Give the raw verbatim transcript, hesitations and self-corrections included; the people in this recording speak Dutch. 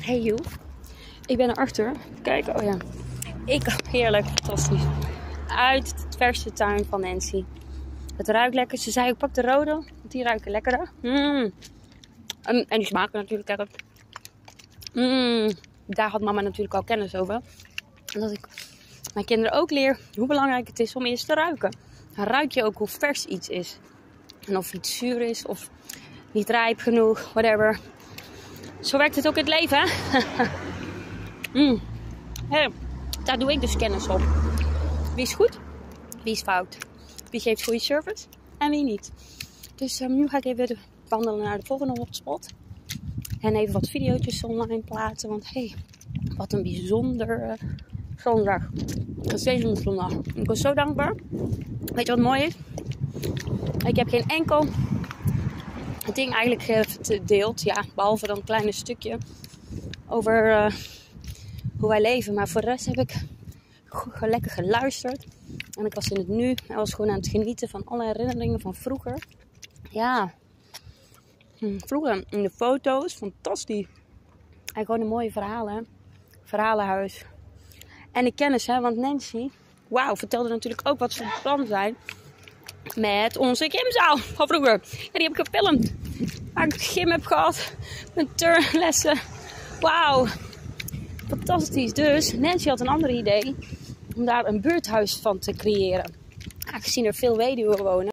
Hey joh, ik ben erachter. Kijk, oh ja. Ik, heerlijk, fantastisch. Uit de verse tuin van Nancy. Het ruikt lekker. Ze zei, ik pak de rode, want die ruiken lekkerder. Mm. En, en die smaken natuurlijk lekker. Mm. Daar had mama natuurlijk al kennis over. En dat ik mijn kinderen ook leer hoe belangrijk het is om eerst te ruiken. Dan ruik je ook hoe vers iets is. En of iets zuur is of niet rijp genoeg, whatever. Zo werkt het ook in het leven, hè? mm. Hey, daar doe ik dus kennis op. Wie is goed? Wie is fout? Wie geeft goede service? En wie niet? Dus um, nu ga ik even wandelen naar de volgende hotspot. En even wat video's online plaatsen. Want hé, hey, wat een bijzonder uh, zondag. Gezegende zondag. Ik was zo dankbaar. Weet je wat mooi is? Ik heb geen enkel ding eigenlijk gedeeld. Ja, behalve dan een klein stukje over uh, hoe wij leven. Maar voor de rest heb ik g- lekker geluisterd. En ik was in het nu. Ik was gewoon aan het genieten van alle herinneringen van vroeger. Ja. Vroeger in de foto's. Fantastisch. En gewoon een mooie verhalen. Verhalenhuis. En de kennis, hè. Want Nancy, wauw, vertelde natuurlijk ook wat ze van plan zijn. Met onze gymzaal van vroeger. Ja, die heb ik gefilmd. Waar ik gym heb gehad. Met turnlessen. Wauw. Fantastisch. Dus Nancy had een ander idee. Om daar een buurthuis van te creëren. Aangezien er veel weduwen wonen.